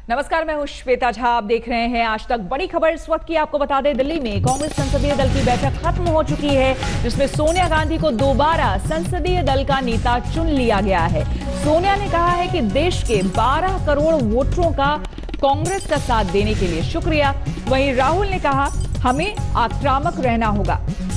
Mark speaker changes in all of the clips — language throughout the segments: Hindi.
Speaker 1: नमस्कार, मैं हूं श्वेता झा। आप देख रहे हैं आज तक। बड़ी खबर इस वक्त की आपको बता दें, दिल्ली में कांग्रेस संसदीय दल की बैठक खत्म हो चुकी है, जिसमें सोनिया गांधी को दोबारा संसदीय दल का नेता चुन लिया गया है। सोनिया ने कहा है कि देश के 12 करोड़ वोटरों का कांग्रेस का साथ देने के लिए शुक्रिया। वहीं राहुल ने कहा, हमें आक्रामक रहना होगा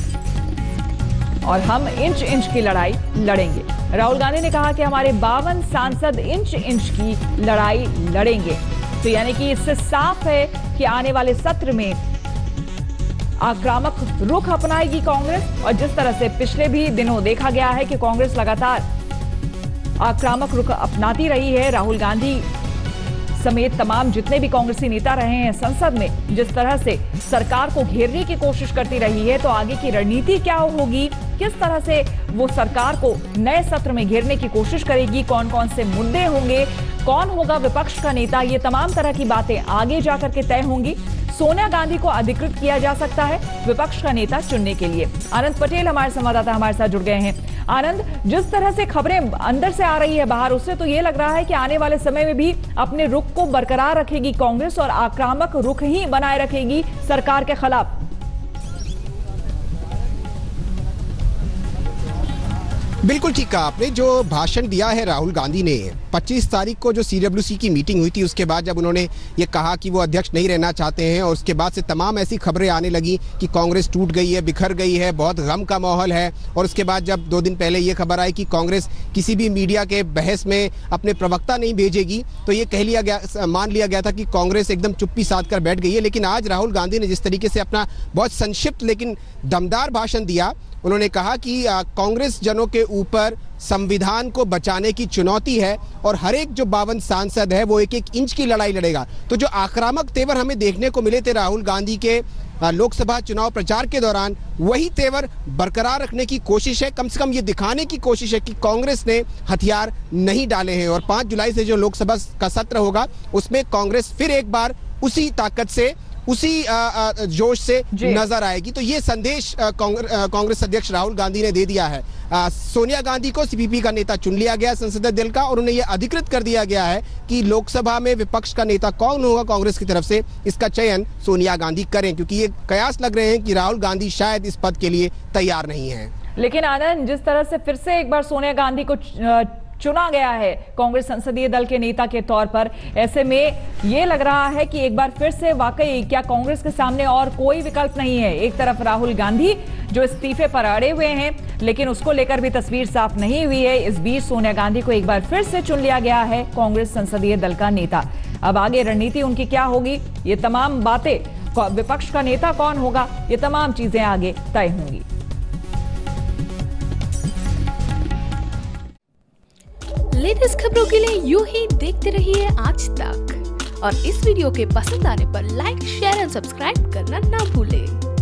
Speaker 1: और हम इंच इंच की लड़ाई लड़ेंगे। राहुल गांधी ने कहा कि हमारे 52 सांसद इंच इंच की लड़ाई लड़ेंगे। तो यानी कि इससे साफ है कि आने वाले सत्र में आक्रामक रुख अपनाएगी कांग्रेस। और जिस तरह से पिछले भी दिनों देखा गया है कि कांग्रेस लगातार आक्रामक रुख अपनाती रही है, राहुल गांधी समेत तमाम जितने भी कांग्रेसी नेता रहे हैं संसद में, जिस तरह से सरकार को घेरने की कोशिश करती रही है, तो आगे की रणनीति क्या होगी, किस तरह से वो सरकार को नए सत्र में घेरने की कोशिश करेगी, कौन कौन से मुद्दे होंगे, कौन होगा विपक्ष का नेता, ये तमाम तरह की बातें आगे जाकर के तय होंगी। सोनिया गांधी को अधिकृत किया जा सकता है विपक्ष का नेता चुनने के लिए। आनंद पटेल हमारे संवाददाता हमारे साथ जुड़ गए हैं। आनंद, जिस तरह से खबरें अंदर से आ रही है बाहर, उससे तो ये लग रहा है कि आने वाले समय में भी अपने रुख को बरकरार रखेगी कांग्रेस और आक्रामक रुख ही बनाए रखेगी सरकार के खिलाफ।
Speaker 2: बिल्कुल ठीक कहा आपने। जो भाषण दिया है राहुल गांधी ने 25 तारीख को जो CWC की मीटिंग हुई थी, उसके बाद जब उन्होंने ये कहा कि वो अध्यक्ष नहीं रहना चाहते हैं, और उसके बाद से तमाम ऐसी खबरें आने लगी कि कांग्रेस टूट गई है, बिखर गई है, बहुत गम का माहौल है। और उसके बाद जब 2 दिन पहले ये खबर आई कि कांग्रेस किसी भी मीडिया के बहस में अपने प्रवक्ता नहीं भेजेगी, तो ये मान लिया गया था कि कांग्रेस एकदम चुप्पी साध कर बैठ गई है। लेकिन आज राहुल गांधी ने जिस तरीके से अपना बहुत संक्षिप्त लेकिन दमदार भाषण दिया, उन्होंने कहा कि कांग्रेस जनों के ऊपर संविधान को बचाने की चुनौती है और हर एक जो 52 सांसद है वो एक एक इंच की लड़ाई लड़ेगा। तो जो आक्रामक तेवर हमें देखने को मिले थे राहुल गांधी के लोकसभा चुनाव प्रचार के दौरान, वही तेवर बरकरार रखने की कोशिश है। कम से कम ये दिखाने की कोशिश है कि कांग्रेस ने हथियार नहीं डाले हैं और 5 जुलाई से जो लोकसभा का सत्र होगा उसमें कांग्रेस फिर एक बार उसी ताकत से, उसी जोश से नजर आएगी। तो ये संदेश कांग्रेस अध्यक्ष राहुल गांधी ने दे दिया है। सोनिया गांधी को CPP का नेता चुन लिया गया संसदीय दल का, और उन्हें यह अधिकृत कर दिया गया है कि लोकसभा में विपक्ष का नेता कौन होगा कांग्रेस की तरफ से, इसका चयन सोनिया गांधी करें, क्योंकि ये कयास लग रहे हैं कि राहुल गांधी शायद इस पद के लिए तैयार नहीं है।
Speaker 1: लेकिन आनंद, जिस तरह से फिर से एक बार सोनिया गांधी को चुना गया है कांग्रेस संसदीय दल के नेता के तौर पर, ऐसे में यह लग रहा है कि एक बार फिर से वाकई क्या कांग्रेस के सामने और कोई विकल्प नहीं है। एक तरफ राहुल गांधी जो इस्तीफे पर अड़े हुए हैं, लेकिन उसको लेकर भी तस्वीर साफ नहीं हुई है। इस बीच सोनिया गांधी को एक बार फिर से चुन लिया गया है कांग्रेस संसदीय दल का नेता। अब आगे रणनीति उनकी क्या होगी, ये तमाम बातें, विपक्ष का नेता कौन होगा, ये तमाम चीजें आगे तय होंगी।
Speaker 3: लेटेस्ट खबरों के लिए यूं ही देखते रहिए आज तक, और इस वीडियो के पसंद आने पर लाइक, शेयर एंड सब्सक्राइब करना ना भूलें।